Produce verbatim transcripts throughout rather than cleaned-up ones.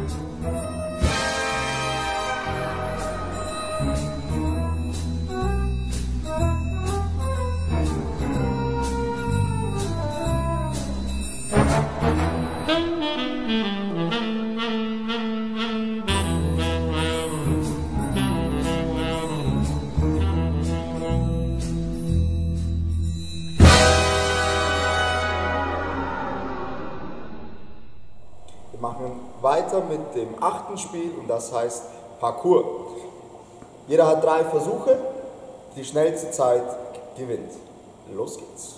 Wir machen weiter mit dem achten Spiel und das heißt Parcours. Jeder hat drei Versuche, die schnellste Zeit gewinnt. Los geht's.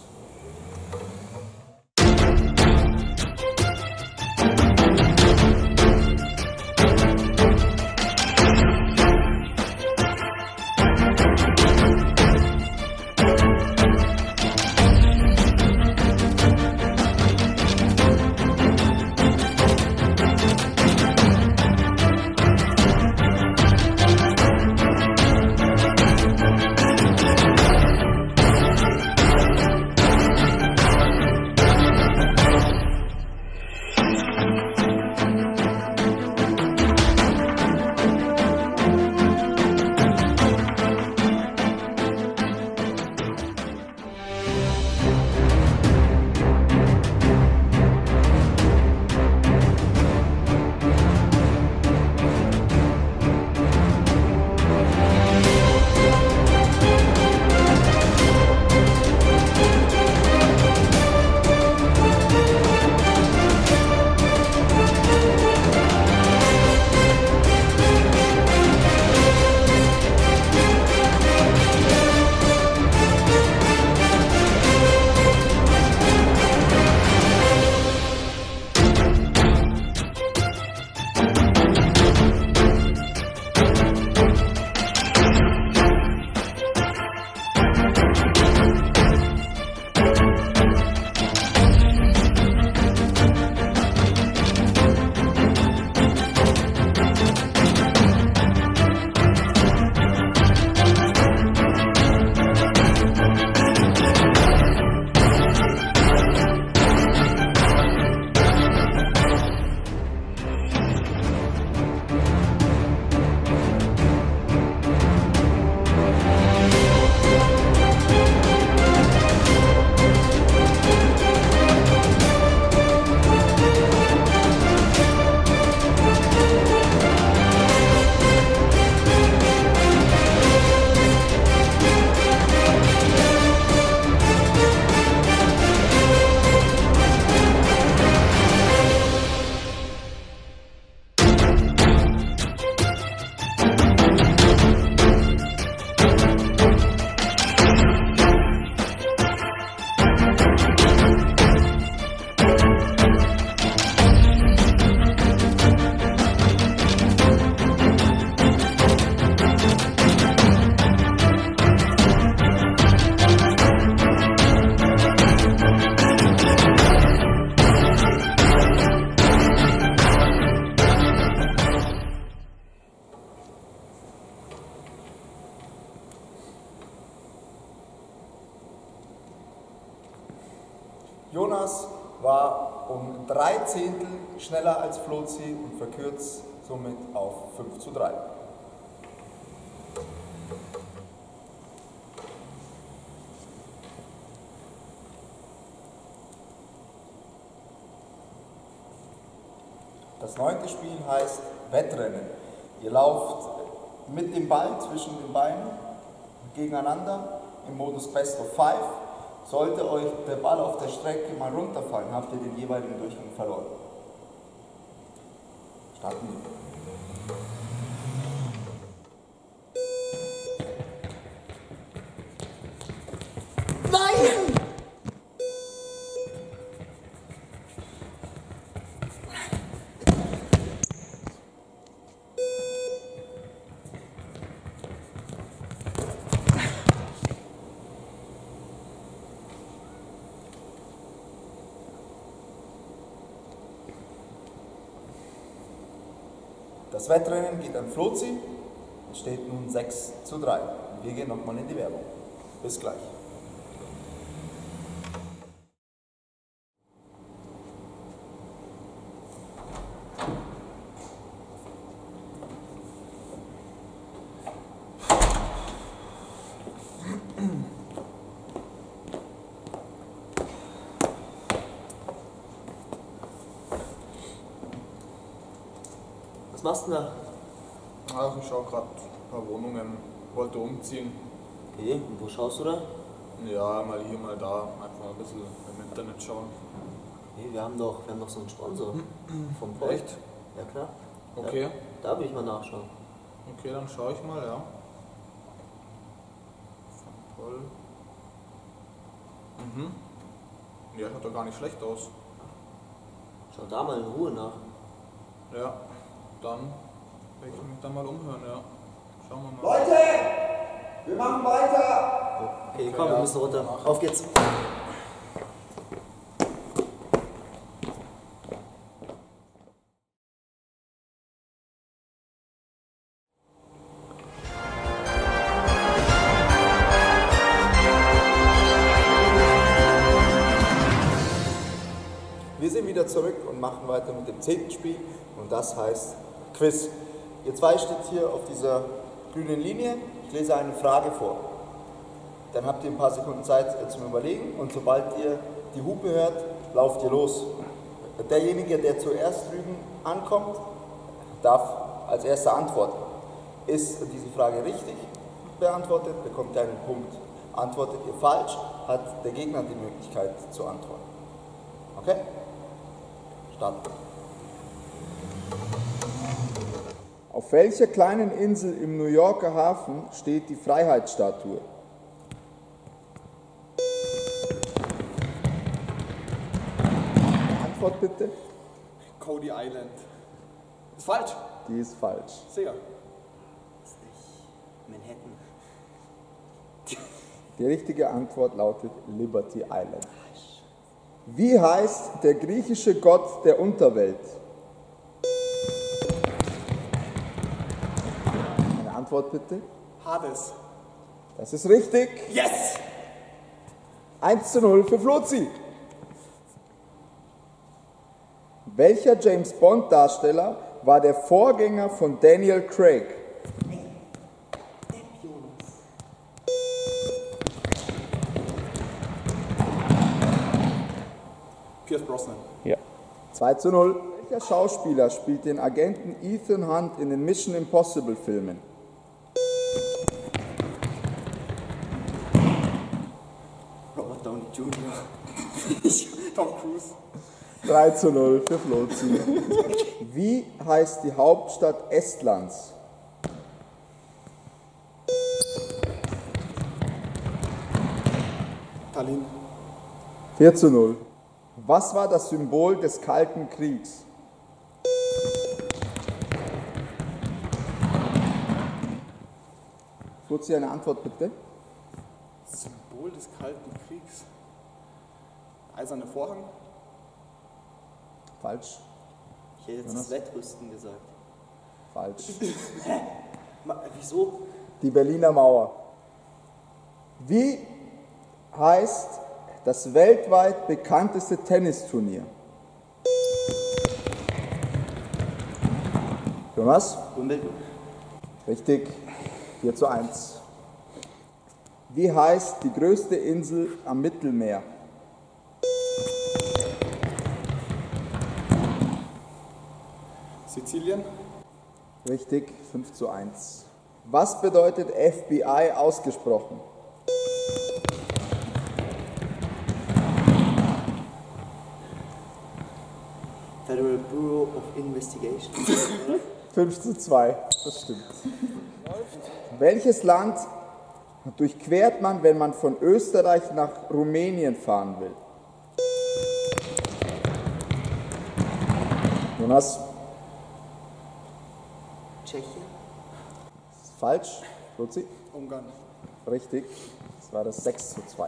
Jonas war um drei Zehntel schneller als Flozi und verkürzt somit auf fünf zu drei. Das neunte Spiel heißt Wettrennen. Ihr lauft mit dem Ball zwischen den Beinen gegeneinander im Modus Best of Five. Sollte euch der Ball auf der Strecke mal runterfallen, habt ihr den jeweiligen Durchgang verloren. Starten wir. Das Wettrennen geht an Flozi und steht nun sechs zu drei. Wir gehen nochmal in die Werbung. Bis gleich. machst du da? Ach, ich schaue gerade ein paar Wohnungen, wollte umziehen. Okay, und wo schaust du da? Ja, mal hier, mal da, einfach ein bisschen im Internet schauen. Nee, wir haben doch, wir haben doch so einen Sponsor vom Volk. Echt? Ja klar. Okay. Da, da will ich mal nachschauen. Okay, dann schaue ich mal, ja. Voll. Mhm. Ja, schaut doch gar nicht schlecht aus. Schau da mal in Ruhe nach. Ja, dann werde ich mich da mal umhören, ja. Schauen wir mal. Leute, wir machen weiter. Okay, komm, wir müssen runter. Auf geht's. Wir sind wieder zurück und machen weiter mit dem zehnten Spiel und das heißt Quiz. Ihr zwei steht hier auf dieser grünen Linie, ich lese eine Frage vor. Dann habt ihr ein paar Sekunden Zeit zum Überlegen und sobald ihr die Hupe hört, lauft ihr los. Derjenige, der zuerst drüben ankommt, darf als erster antworten. Ist diese Frage richtig beantwortet, bekommt ihr einen Punkt. Antwortet ihr falsch, hat der Gegner die Möglichkeit zu antworten. Okay? Starten. Auf welcher kleinen Insel im New Yorker Hafen steht die Freiheitsstatue? Antwort bitte. Cody Island. Ist falsch. Die ist falsch. Sicher. Ist nicht Manhattan. Die richtige Antwort lautet Liberty Island. Wie heißt der griechische Gott der Unterwelt? Eine Antwort bitte. Hades. Das ist richtig. Yes! eins zu null für Flozi. Welcher James Bond Darsteller war der Vorgänger von Daniel Craig? Pierce Brosnan. Ja. zwei zu null. Welcher Schauspieler spielt den Agenten Ethan Hunt in den Mission Impossible Filmen? Robert Downey Junior Tom Cruise. drei zu null für Flozi. Wie heißt die Hauptstadt Estlands? Tallinn. vier zu null. Was war das Symbol des Kalten Kriegs? Flozi, eine Antwort bitte. Symbol des Kalten Kriegs. Eiserne Vorhang. Falsch. Ich hätte jetzt das Wettrüsten gesagt. Falsch. Ma- Wieso? Die Berliner Mauer. Wie heißt das weltweit bekannteste Tennisturnier? Jonas? Wimbledon. Richtig. vier zu eins. Wie heißt die größte Insel am Mittelmeer? Sizilien. Richtig. fünf zu eins. Was bedeutet F B I ausgesprochen? Federal Bureau of Investigation. Oder? fünf zu zwei. Das stimmt. Welches Land durchquert man, wenn man von Österreich nach Rumänien fahren will? Jonas? Tschechien. Das ist falsch. Luzi? Ungarn. Richtig. Das war das sechs zu zwei.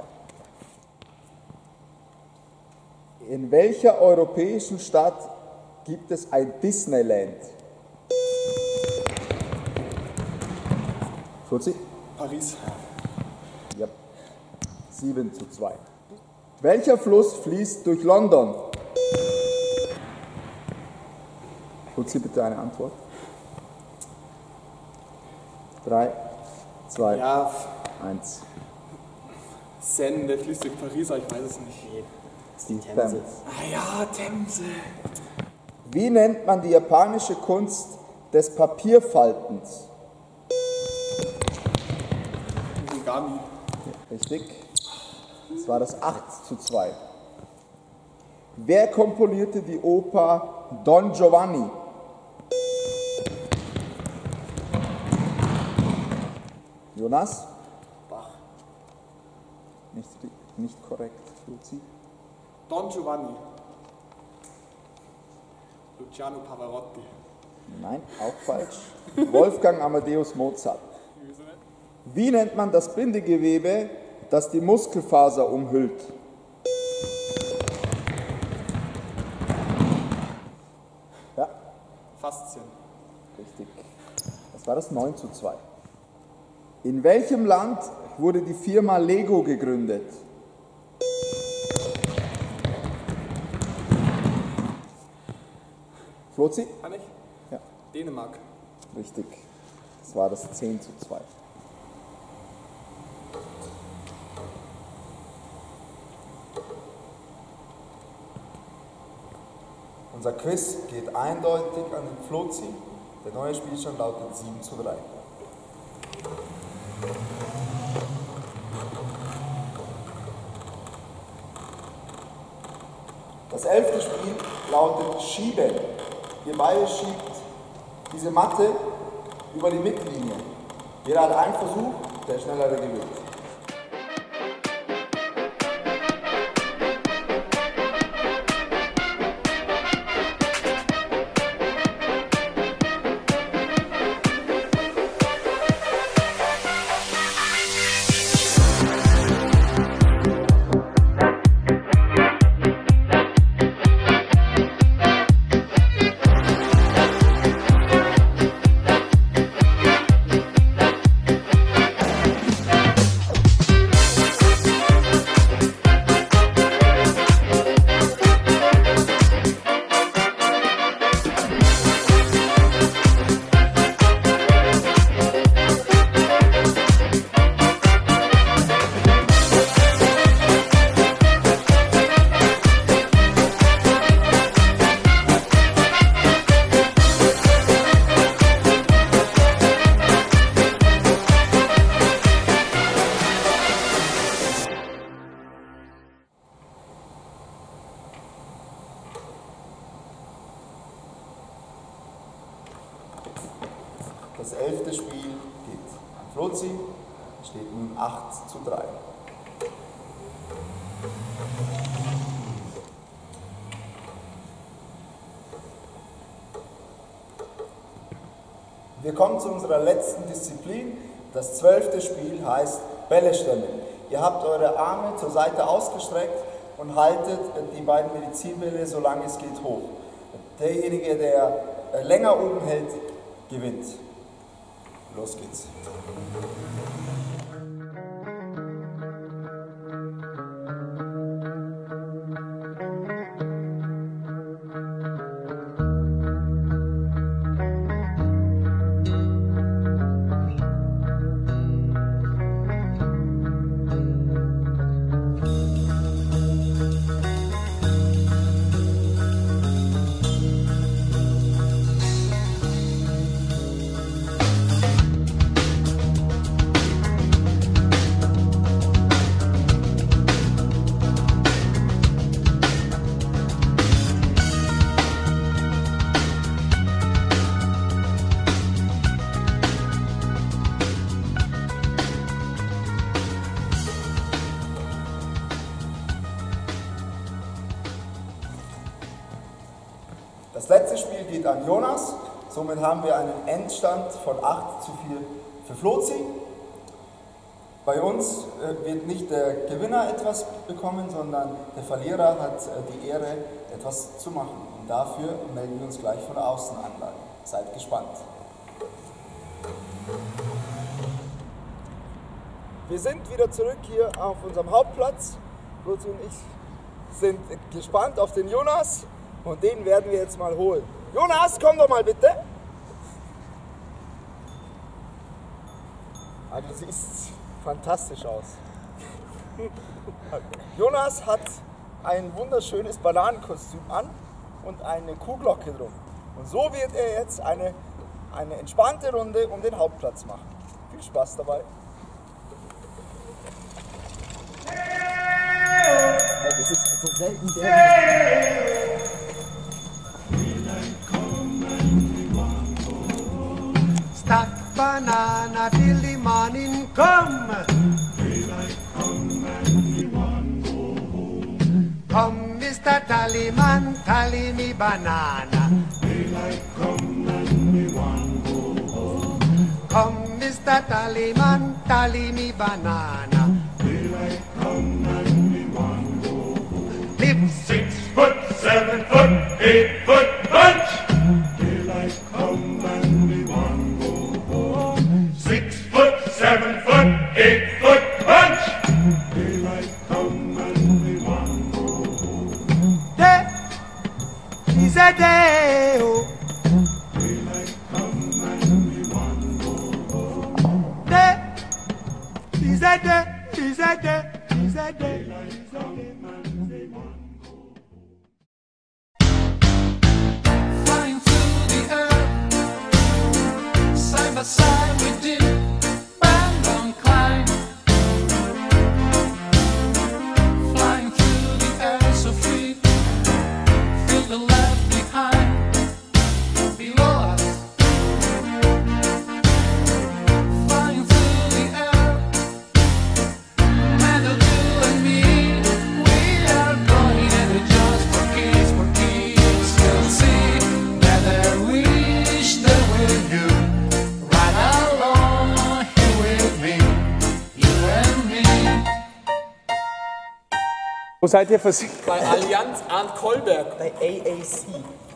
In welcher europäischen Stadt gibt es ein Disneyland? Fuzzi? Paris. Ja. sieben zu zwei. Welcher Fluss fließt durch London? Fuzzi, bitte eine Antwort. drei, zwei, Ja, eins. Seine, der fließt durch Paris, aber ich weiß es nicht. Das ist die Die Themse. Themse. Ah ja, Themse. Wie nennt man die japanische Kunst des Papierfaltens? Origami. Richtig. Das war das acht zu zwei. Wer komponierte die Oper Don Giovanni? Jonas? Bach. Nicht, nicht korrekt, Luzi. Don Giovanni. Luciano Pavarotti. Nein, auch falsch. Wolfgang Amadeus Mozart. Wie nennt man das Bindegewebe, das die Muskelfaser umhüllt? Ja, Faszien. richtig. Das war das neun zu zwei. In welchem Land wurde die Firma Lego gegründet? Flozi? Kann ich? Ja, Dänemark. richtig. Das war das zehn zu zwei. Unser Quiz geht eindeutig an den Flozi. Der neue Spielstand lautet sieben zu drei. Das elfte Spiel lautet Schieben. Ihr beide schiebt diese Matte über die Mittellinie. Jeder hat einen Versuch, der schnellere gewinnt. Das elfte Spiel geht an Flozi, steht nun acht zu drei. Wir kommen zu unserer letzten Disziplin. Das zwölfte Spiel heißt Bälle stemmen. Ihr habt eure Arme zur Seite ausgestreckt und haltet die beiden Medizinbälle, solange es geht, hoch. Derjenige, der länger oben hält, gewinnt. Los geht's. Das letzte Spiel geht an Jonas, somit haben wir einen Endstand von acht zu vier für Flozi. Bei uns äh, wird nicht der Gewinner etwas bekommen, sondern der Verlierer hat äh, die Ehre, etwas zu machen. Und dafür melden wir uns gleich von der Außenanlage. Seid gespannt. Wir sind wieder zurück hier auf unserem Hauptplatz. Flozi und ich sind gespannt auf den Jonas. Und den werden wir jetzt mal holen. Jonas, komm doch mal bitte. Ah, du siehst fantastisch aus. Jonas hat ein wunderschönes Bananenkostüm an und eine Kuhglocke drum. Und so wird er jetzt eine eine entspannte Runde um den Hauptplatz machen. Viel Spaß dabei. Das ist so selten der. Stack banana till the morning come. Daylight come and we want go home. Come, Mister Tallyman, tally me banana. Daylight come and we want go home. Come, Mister Tallyman, tally me banana. Daylight come and we want go home. Live six foot, seven foot, eight foot bunch. Daylight come and we want go home. Six foot, seven foot, eight foot bunch. Daylight come and we want go home. Day is a day, oh. Daylight come and we want go home. Day is a day, is a day, is a day, is a day, man, they want. Flying through the air, side by side we did random climb. Flying through the air so free, feel the left behind, below us. Flying through the air, Meadow, you and me, we are going and just for kids, for kids will see that I wish that with you, right along here with me, you and me. Wo seid ihr versichert? Bei Allianz Arndt Kolberg. Bei A A C.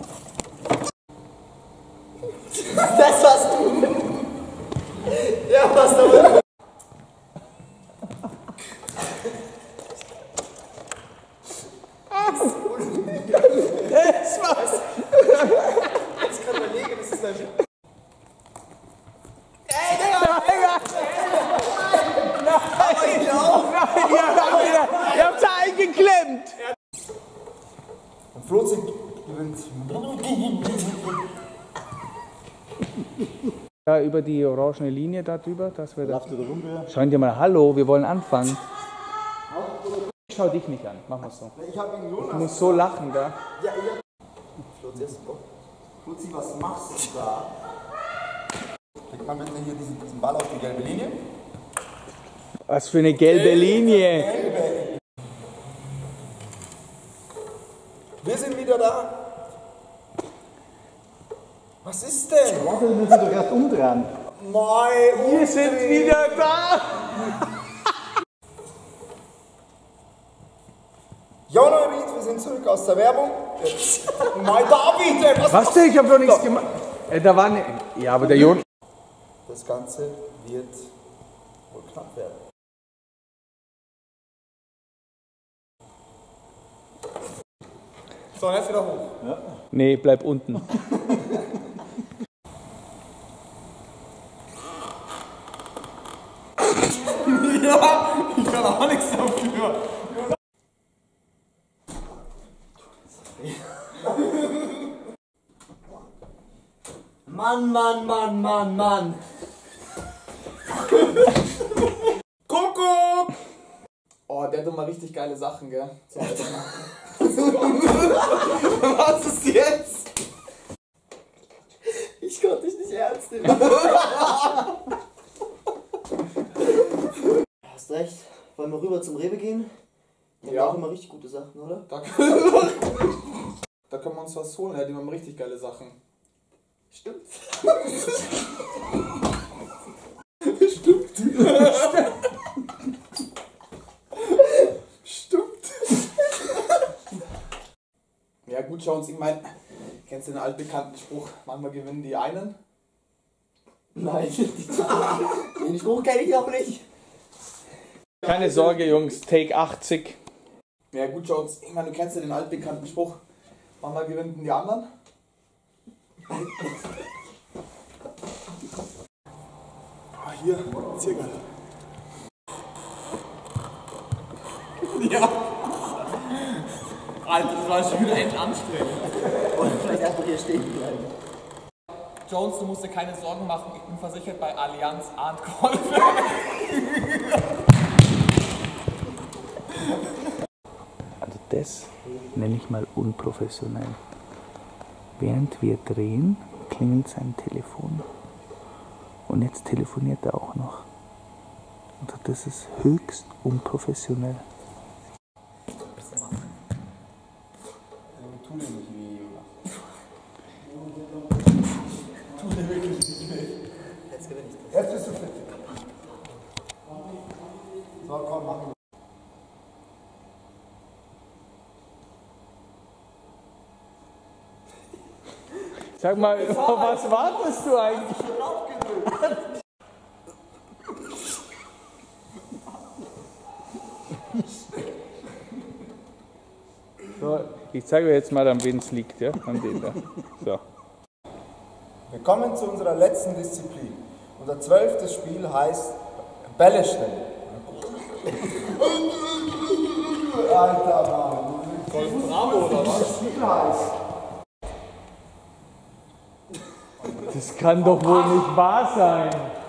Das warst du. Ja, was da. Das war's. Ich kann überlegen, das ist ein. Ey, Digga! Nein! Nein! Ihr habt, wieder, ihr habt da eingeklemmt! Und Flozi gewinnt. Da über die orangene Linie da drüber, dass wir da. Schauen dir mal, hallo, wir wollen anfangen. Ich schau dich nicht an, machen wir es so. Ich hab ihn Jonas. Du musst so lachen da. Ja, ja. Flozi, Flozi, was machst du da? Leg mal bitte hier diesen, diesen Ball auf die gelbe Linie. Was für eine gelbe Linie! Wir sind wieder da. Was ist denn? Warte, wir müssen doch erst umdrehen. Nein, Wir sind wieder da! Ja, Neuwied, wir sind zurück aus der Werbung. Mein David, ey, was Was denn? Ich hab doch nichts gemacht. Äh, da war ne. Ja, aber der Jon. Das Ganze wird wohl knapp werden. So, jetzt wieder hoch. Nee, bleib unten. Ja, ich kann auch nichts dafür. Mann, Mann, Mann, Mann, Mann. Kuckuck! Oh, der hat doch mal richtig geile Sachen, gell? So, was ist jetzt? Ich konnte dich nicht ernst nehmen. Hast recht. Wollen wir rüber zum Rewe gehen? Die haben Ja. auch immer richtig gute Sachen, oder? Da, da können wir uns was holen, ja, die haben richtig geile Sachen. Stimmt. Stimmt. Stimmt. Ja gut, schau uns, ich meine, kennst du den altbekannten Spruch, manchmal gewinnen die einen? Nein, den Spruch kenne ich noch nicht. Keine Sorge, Jungs, Take achtzig. Ja gut, schau uns, ich meine, du kennst ja den altbekannten Spruch, manchmal gewinnen die anderen? Ah, hier, Zirkel. Ja. Alter, das war schon wieder echt anstrengend. Und vielleicht einfach hier stehen bleiben. Jones, du musst dir keine Sorgen machen, ich bin versichert bei Allianz Arndt Golf. Also das nenne ich mal unprofessionell. Während wir drehen, klingelt sein Telefon. Und jetzt telefoniert er auch noch. Also das ist höchst unprofessionell. Tu dir nicht weh, Jonas. Tu dir wirklich nicht weh. Jetzt gewinne ich das. Jetzt bist du fit. So, komm, mach ihn. Sag mal, auf was wartest du eigentlich? So, ich zeige euch jetzt mal, an wen es liegt, ja? An den da. So. Wir kommen zu unserer letzten Disziplin. Unser zwölftes Spiel heißt Bälle stellen. Alter Mann, du willst Bravo oder was? Das Spiel heißt. Das kann doch wohl nicht wahr sein.